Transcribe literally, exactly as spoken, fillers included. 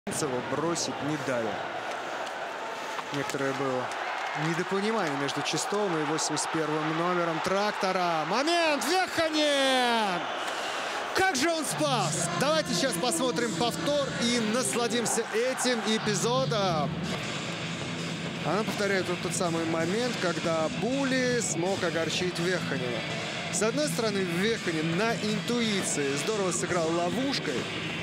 бросить не дали. Некоторое было недопонимание между Чистовым и восемьдесят первым номером Трактора. Момент! Веханин! Как же он спас! Давайте сейчас посмотрим повтор и насладимся этим эпизодом. Она повторяет вот тот самый момент, когда Були смог огорчить Веханина. С одной стороны, Веханин на интуиции здорово сыграл ловушкой.